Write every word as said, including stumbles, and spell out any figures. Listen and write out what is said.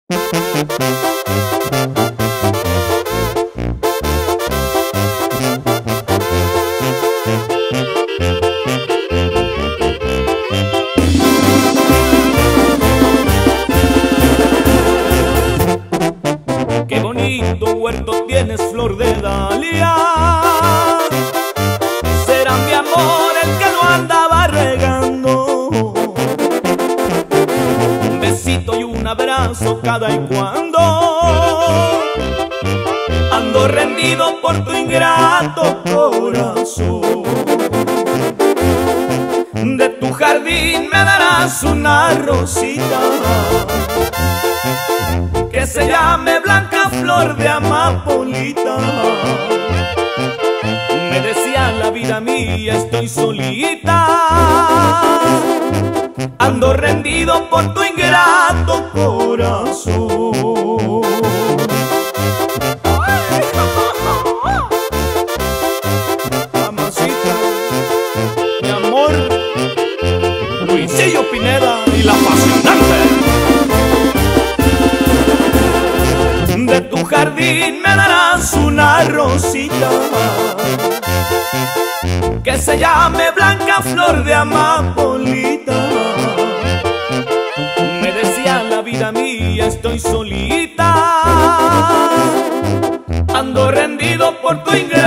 Qué bonito huerto tienes, flor de Dalia. Será mi amor el que lo andaba regando. Un besito y un abrazo cada y cuando. Ando rendido por tu ingrato corazón. De tu jardín me darás una rosita que se llame Blanca Flor de Amapolita. Me decía la vida mía, estoy solita, ando rendido por tu ingrato corazón. Mamacita, mi amor, Luisillo Pineda y la fascinante. De tu jardín me darás una rosita que se llame Blanca Flor de Amapolita. Me decía la vida mía, estoy solita, ando rendido por tu ingreso.